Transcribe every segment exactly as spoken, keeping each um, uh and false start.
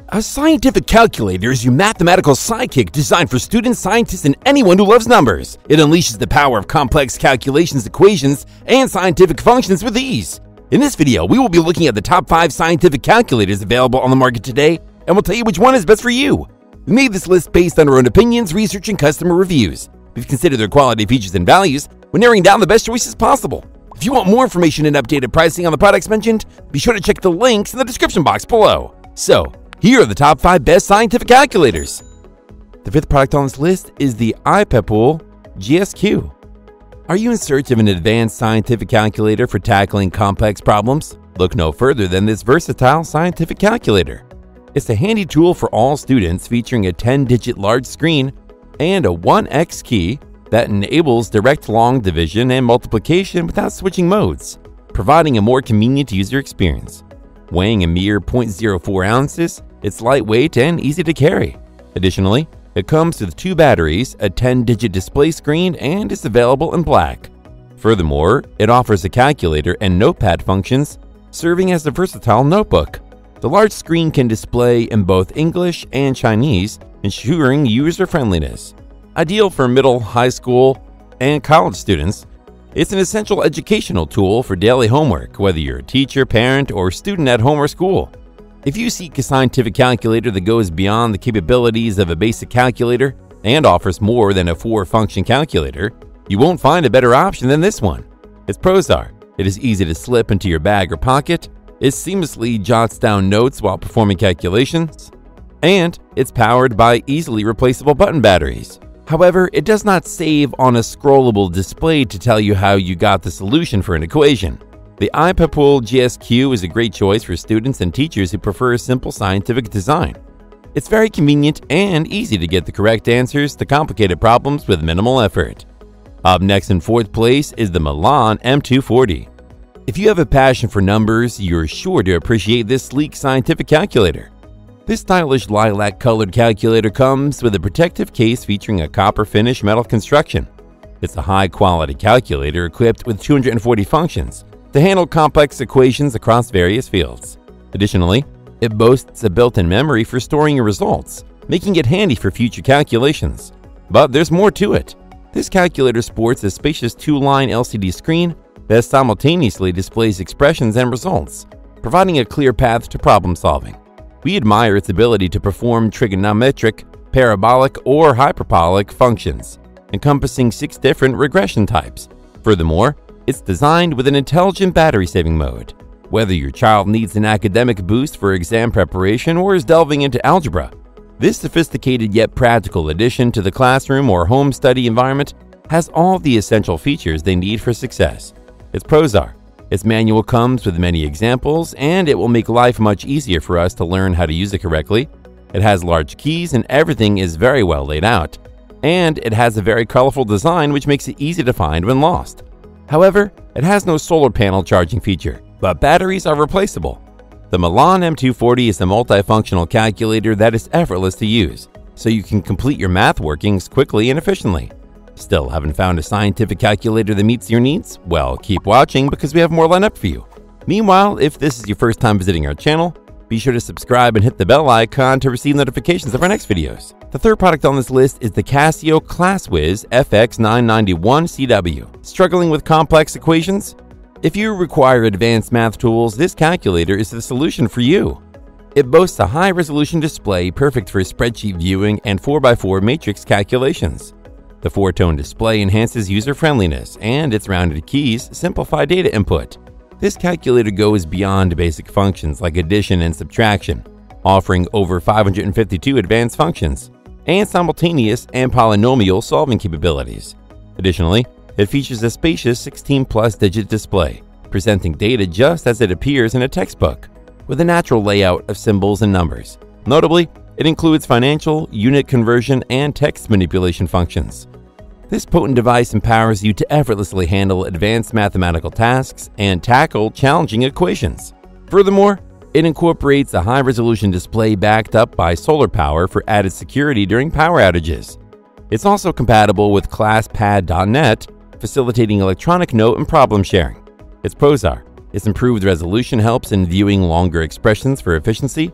A scientific calculator is your mathematical sidekick designed for students, scientists, and anyone who loves numbers. It unleashes the power of complex calculations, equations, and scientific functions with ease. In this video, we will be looking at the top five scientific calculators available on the market today, and we'll tell you which one is best for you. We made this list based on our own opinions, research, and customer reviews. We've considered their quality, features, and values when narrowing down the best choices possible. If you want more information and updated pricing on the products mentioned, be sure to check the links in the description box below. So, here are the top five best scientific calculators. The fifth product on this list is the IPepul G S Q. Are you in search of an advanced scientific calculator for tackling complex problems? Look no further than this versatile scientific calculator. It's a handy tool for all students, featuring a ten digit large screen and a one x key that enables direct long division and multiplication without switching modes, providing a more convenient user experience. Weighing a mere zero point zero four ounces, it's lightweight and easy to carry. Additionally, it comes with two batteries, a ten digit display screen, and is available in black. Furthermore, it offers a calculator and notepad functions, serving as a versatile notebook. The large screen can display in both English and Chinese, ensuring user-friendliness. Ideal for middle, high school, and college students, it's an essential educational tool for daily homework, whether you're a teacher, parent, or student at home or school. If you seek a scientific calculator that goes beyond the capabilities of a basic calculator and offers more than a four-function calculator, you won't find a better option than this one. Its pros are: it is easy to slip into your bag or pocket, it seamlessly jots down notes while performing calculations, and it's powered by easily replaceable button batteries. However, it does not save on a scrollable display to tell you how you got the solution for an equation. The IPepul G S Q is a great choice for students and teachers who prefer a simple scientific design. It's very convenient and easy to get the correct answers to complicated problems with minimal effort. Up next in fourth place is the Milan M two forty. If you have a passion for numbers, you're sure to appreciate this sleek scientific calculator. This stylish lilac-colored calculator comes with a protective case featuring a copper finish metal construction. It's a high-quality calculator equipped with two hundred forty functions to handle complex equations across various fields. Additionally, it boasts a built-in memory for storing your results, making it handy for future calculations. But there's more to it. This calculator sports a spacious two-line L C D screen that simultaneously displays expressions and results, providing a clear path to problem-solving. We admire its ability to perform trigonometric, parabolic, or hyperbolic functions, encompassing six different regression types. Furthermore, it's designed with an intelligent battery-saving mode. Whether your child needs an academic boost for exam preparation or is delving into algebra, this sophisticated yet practical addition to the classroom or home study environment has all the essential features they need for success. Its pros are: its manual comes with many examples, and it will make life much easier for us to learn how to use it correctly. It has large keys and everything is very well laid out. And it has a very colorful design which makes it easy to find when lost. However, it has no solar panel charging feature, but batteries are replaceable. The Milan M two forty is a multifunctional calculator that is effortless to use, so you can complete your math workings quickly and efficiently. Still haven't found a scientific calculator that meets your needs? Well, keep watching because we have more lined up for you. Meanwhile, if this is your first time visiting our channel, be sure to subscribe and hit the bell icon to receive notifications of our next videos. The third product on this list is the Casio ClassWiz F X nine ninety-one C W. Struggling with complex equations? If you require advanced math tools, this calculator is the solution for you. It boasts a high-resolution display perfect for spreadsheet viewing and four by four matrix calculations. The four-tone display enhances user-friendliness, and its rounded keys simplify data input. This calculator goes beyond basic functions like addition and subtraction, offering over five hundred fifty-two advanced functions and simultaneous and polynomial solving capabilities. Additionally, it features a spacious sixteen plus digit display, presenting data just as it appears in a textbook, with a natural layout of symbols and numbers. Notably, it includes financial, unit conversion, and text manipulation functions. This potent device empowers you to effortlessly handle advanced mathematical tasks and tackle challenging equations. Furthermore, it incorporates a high-resolution display backed up by solar power for added security during power outages. It's also compatible with ClassPad dot net, facilitating electronic note and problem sharing. Its pros are: its improved resolution helps in viewing longer expressions for efficiency,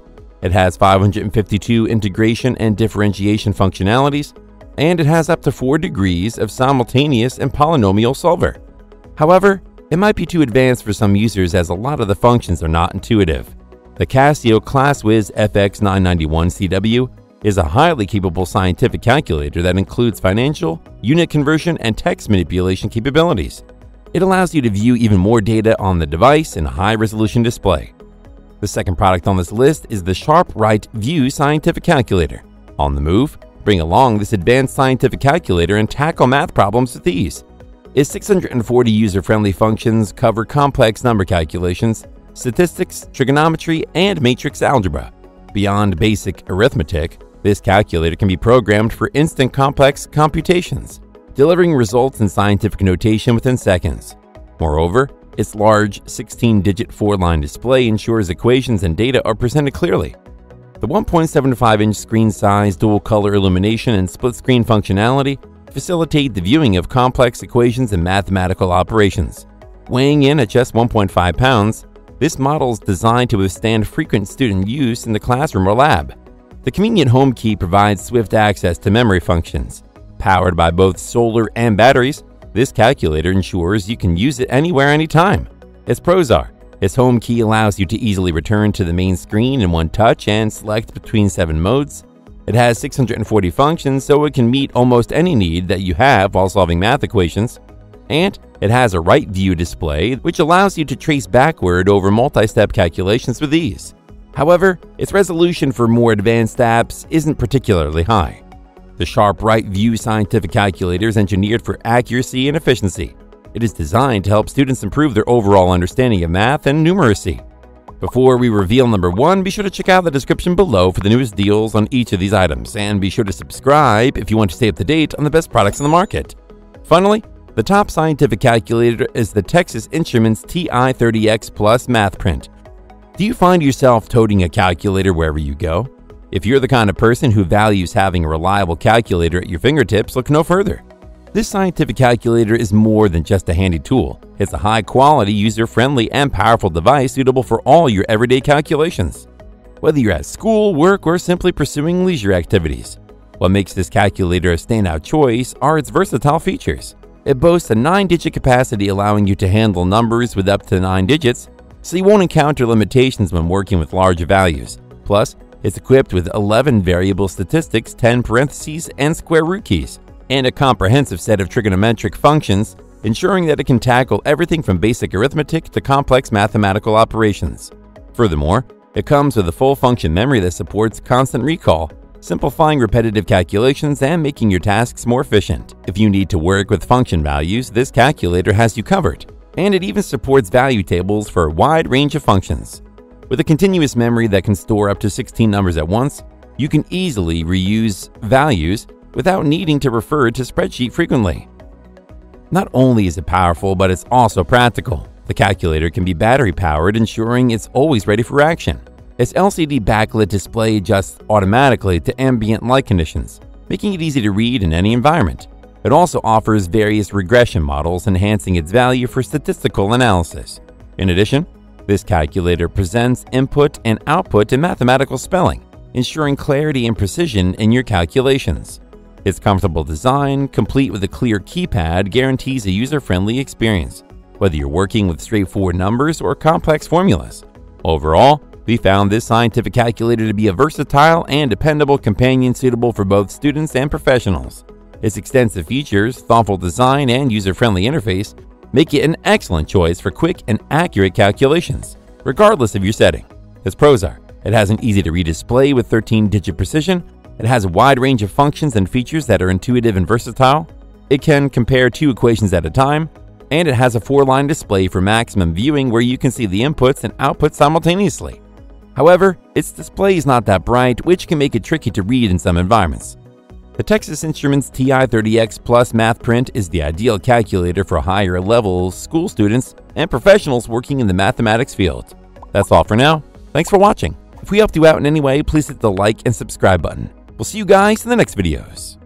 It has five hundred fifty-two integration and differentiation functionalities, and it has up to four degrees of simultaneous and polynomial solver. However, it might be too advanced for some users as a lot of the functions are not intuitive. The Casio ClassWiz F X nine ninety-one C W is a highly capable scientific calculator that includes financial, unit conversion, and text manipulation capabilities. It allows you to view even more data on the device in a high-resolution display. The second product on this list is the SharpRight View Scientific Calculator. On the move, bring along this advanced scientific calculator and tackle math problems with ease. Its six hundred forty user-friendly functions cover complex number calculations, statistics, trigonometry, and matrix algebra. Beyond basic arithmetic, this calculator can be programmed for instant complex computations, delivering results in scientific notation within seconds. Moreover, its large sixteen digit four-line display ensures equations and data are presented clearly. The one point seven five inch screen size, dual-color illumination, and split-screen functionality facilitate the viewing of complex equations and mathematical operations. Weighing in at just one point five pounds, this model is designed to withstand frequent student use in the classroom or lab. The convenient home key provides swift access to memory functions. Powered by both solar and batteries, this calculator ensures you can use it anywhere, anytime. Its pros are: its home key allows you to easily return to the main screen in one touch and select between seven modes. It has six hundred forty functions, so it can meet almost any need that you have while solving math equations. And it has a right view display, which allows you to trace backward over multi-step calculations with ease. However, its resolution for more advanced apps isn't particularly high. The SharpRight View Scientific Calculator is engineered for accuracy and efficiency. It is designed to help students improve their overall understanding of math and numeracy. Before we reveal number one, be sure to check out the description below for the newest deals on each of these items, and be sure to subscribe if you want to stay up to date on the best products on the market. Finally, the top scientific calculator is the Texas Instruments T I thirty X Plus MATHPRINT. Do you find yourself toting a calculator wherever you go? If you're the kind of person who values having a reliable calculator at your fingertips, look no further. This scientific calculator is more than just a handy tool. It's a high-quality, user-friendly, and powerful device suitable for all your everyday calculations. Whether you're at school, work, or simply pursuing leisure activities, what makes this calculator a standout choice are its versatile features. It boasts a nine digit capacity, allowing you to handle numbers with up to nine digits, so you won't encounter limitations when working with larger values. Plus, it's equipped with eleven variable statistics, ten parentheses, and square root keys, and a comprehensive set of trigonometric functions, ensuring that it can tackle everything from basic arithmetic to complex mathematical operations. Furthermore, it comes with a full-function memory that supports constant recall, simplifying repetitive calculations and making your tasks more efficient. If you need to work with function values, this calculator has you covered, and it even supports value tables for a wide range of functions. With a continuous memory that can store up to sixteen numbers at once, you can easily reuse values without needing to refer to spreadsheet frequently. Not only is it powerful, but it's also practical. The calculator can be battery-powered, ensuring it's always ready for action. Its L C D backlit display adjusts automatically to ambient light conditions, making it easy to read in any environment. It also offers various regression models, enhancing its value for statistical analysis. In addition, this calculator presents input and output in mathematical spelling, ensuring clarity and precision in your calculations. Its comfortable design, complete with a clear keypad, guarantees a user-friendly experience, whether you're working with straightforward numbers or complex formulas. Overall, we found this scientific calculator to be a versatile and dependable companion suitable for both students and professionals. Its extensive features, thoughtful design, and user-friendly interface make it an excellent choice for quick and accurate calculations, regardless of your setting. Its pros are: it has an easy-to-read display with thirteen digit precision. It has a wide range of functions and features that are intuitive and versatile. It can compare two equations at a time, and it has a four-line display for maximum viewing where you can see the inputs and outputs simultaneously. However, its display is not that bright, which can make it tricky to read in some environments. The Texas Instruments T I thirty X Plus MATHPRINT is the ideal calculator for higher level school students and professionals working in the mathematics field. That's all for now. Thanks for watching. If we helped you out in any way, please hit the like and subscribe button. We'll see you guys in the next videos.